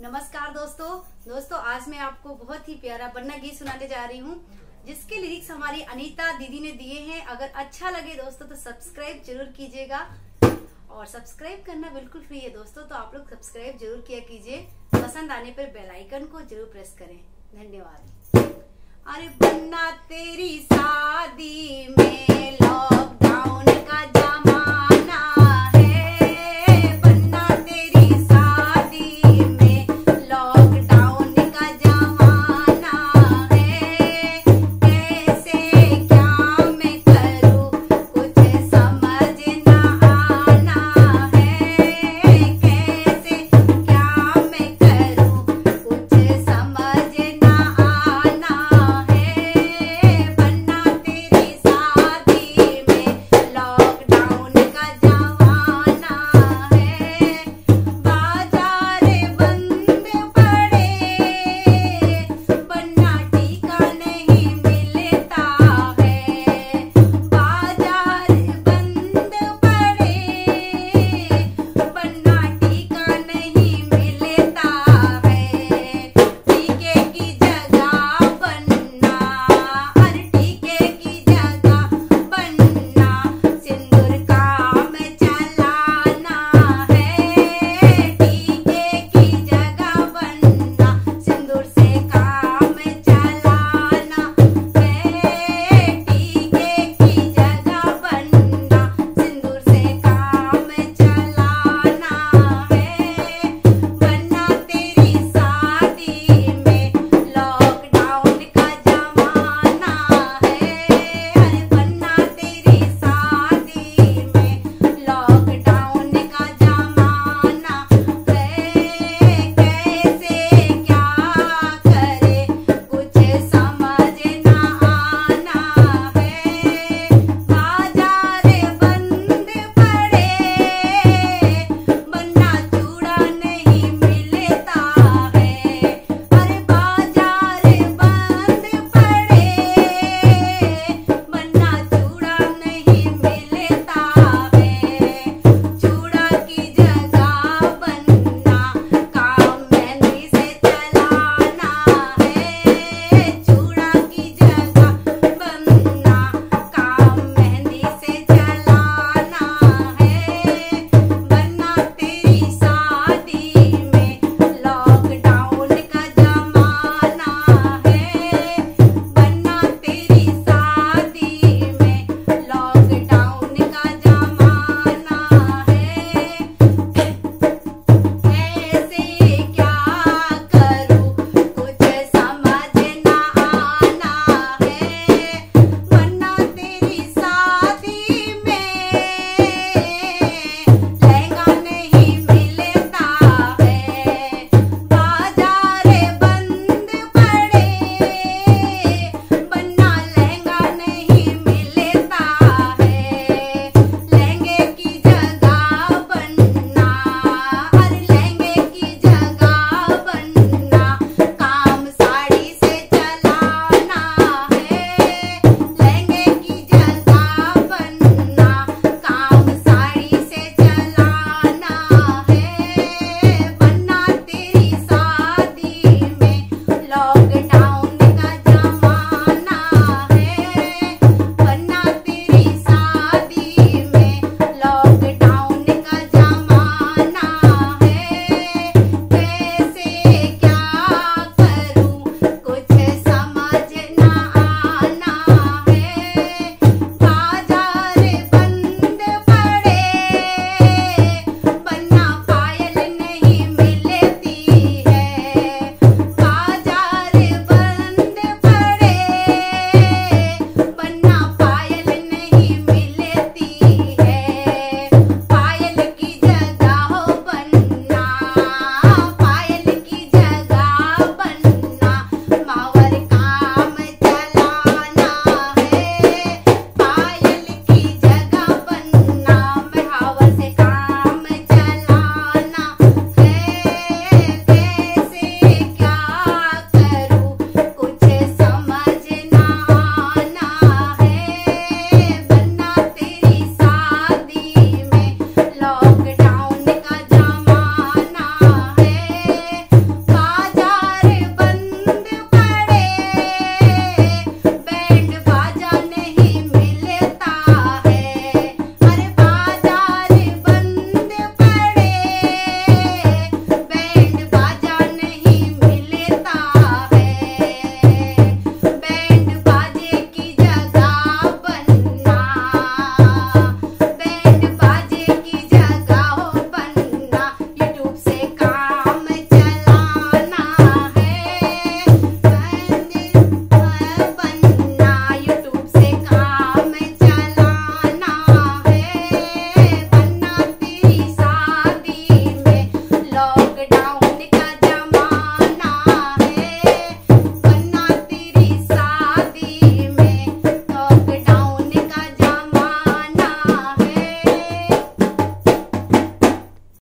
नमस्कार दोस्तों आज मैं आपको बहुत ही प्यारा बन्ना गीत सुनाने जा रही हूँ, जिसके लिरिक्स हमारी अनीता दीदी ने दिए हैं। अगर अच्छा लगे दोस्तों तो सब्सक्राइब जरूर कीजिएगा, और सब्सक्राइब करना बिल्कुल फ्री है दोस्तों, तो आप लोग सब्सक्राइब जरूर किया कीजिए। पसंद आने पर बेल आइकन को जरूर प्रेस करें। धन्यवाद। अरे बन्ना तेरी शादी में लॉकडाउन